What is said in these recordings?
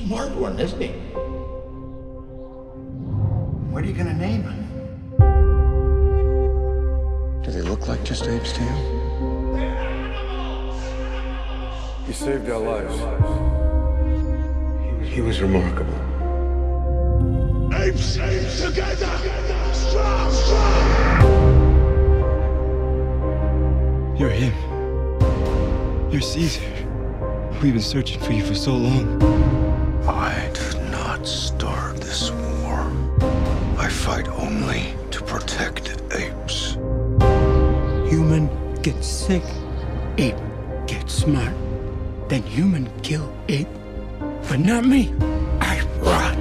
smart one, isn't he? What are you gonna name him? Do they look like just apes to you? He saved our lives. He was remarkable. Apes together! Strong, strong! You're him. You're Caesar. We've been searching for you for so long. I did not start this war. I fight only to protect apes. Human gets sick, ape gets smart. Then human kill ape. But not me. I run.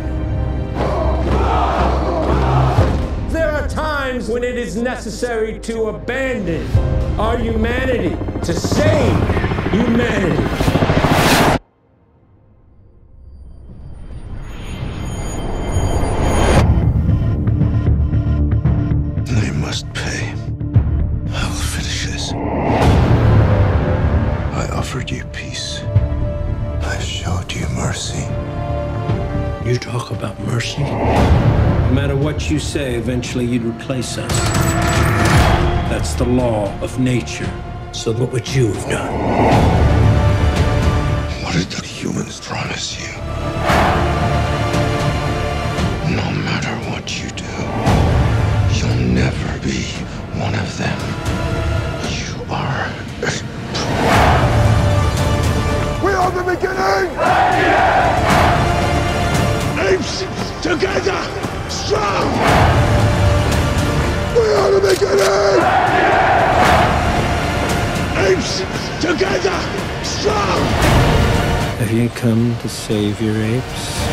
There are times when it is necessary to abandon our humanity, to save humanity. They must pay. I'll finish this. I offered you peace. I showed you mercy. You talk about mercy? No matter what you say, eventually you'd replace us. That's the law of nature. So what would you have done? What did the humans promise you? No matter what you do, you'll never be one of them. You are We are the beginning! Apes together! Strong! We are the beginning! Apes together! Strong! Have you come to save your apes?